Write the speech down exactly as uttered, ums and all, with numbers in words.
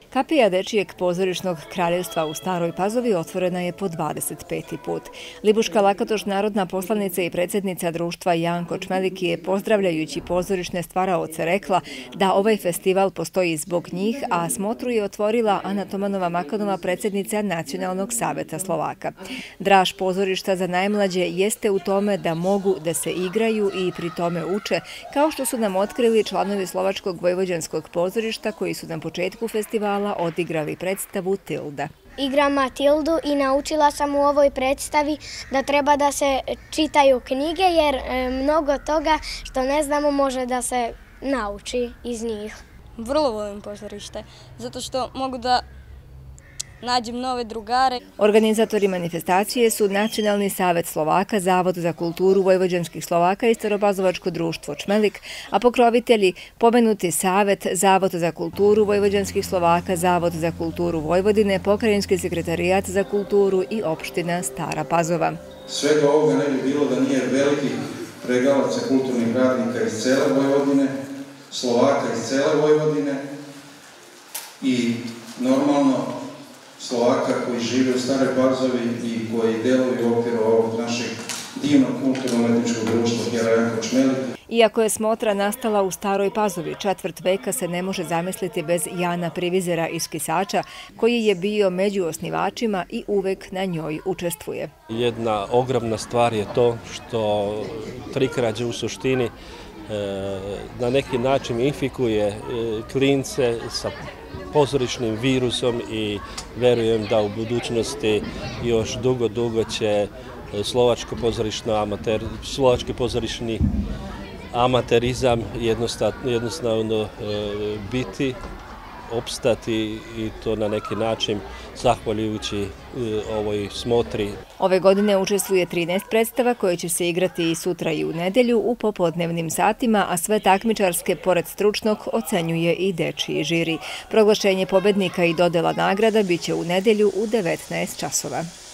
Kapija Dečijeg pozorišnog kraljevstva u Staroj Pazovi otvorena je po dvadeset peti put. Libuška Lakatoš, narodna poslanica i predsjednica društva Janko Čmeliki je, pozdravljajući pozorišne stvaraoce, rekla da ovaj festival postoji zbog njih, a smotru je otvorila Ana Tomanova Makanova, predsjednica Nacionalnog saveta Slovaka. Draž pozorišta za najmlađe jeste u tome da mogu da se igraju i pri tome uče, kao što su nam otkrili članovi Slovačkog vojvođanskog pozorišta koji su na početku festivala odigrali predstavu Tilda. Igram Matildu i naučila sam u ovoj predstavi da treba da se čitaju knjige, jer mnogo toga što ne znamo može da se nauči iz njih. Vrlo volim pozorište, zato što mogu da nađem nove drugare. Organizatori manifestacije su Nacionalni savet Slovaka, Zavod za kulturu vojvođanskih Slovaka i Staropazovačko društvo Čmelik, a pokrovitelji pomenuti Savet, Zavod za kulturu vojvođanskih Slovaka, Zavod za kulturu Vojvodine, Pokrajinski sekretarijat za kulturu i opština Stara Pazova. Svega ovoga ne bi bilo da nije velikih pregalaca kulturnih radnika iz cele Vojvodine, Slovaka iz cele Vojvodine i normalno Slovaka koji žive u Staroj Pazovi i koji deluju u okviru ovog našeg divnog kulturno-umetničkog društva Hjera Janko Čmelik. Iako je smotra nastala u Staroj Pazovi, četvrt veka se ne može zamisliti bez Jana Privizera iz Kisača, koji je bio među osnivačima i uvek na njoj učestvuje. Jedna ogromna stvar je to što Trikrađe u suštini na neki način infikuje klince sa pozorišnim virusom i verujem da u budućnosti još dugo, dugo će slovačko pozorišno amater, slovački pozorišni amaterizam jednostavno biti, opstati i to na neki način zahvaljujući ovoj smotri. Ove godine učestvuje trinaest predstava koje će se igrati i sutra i u nedelju u popodnevnim satima, a sve takmičarske, pored stručnog, ocenjuje i dečiji žiri. Proglašenje pobednika i dodela nagrada biće u nedelju u devetnaest časova.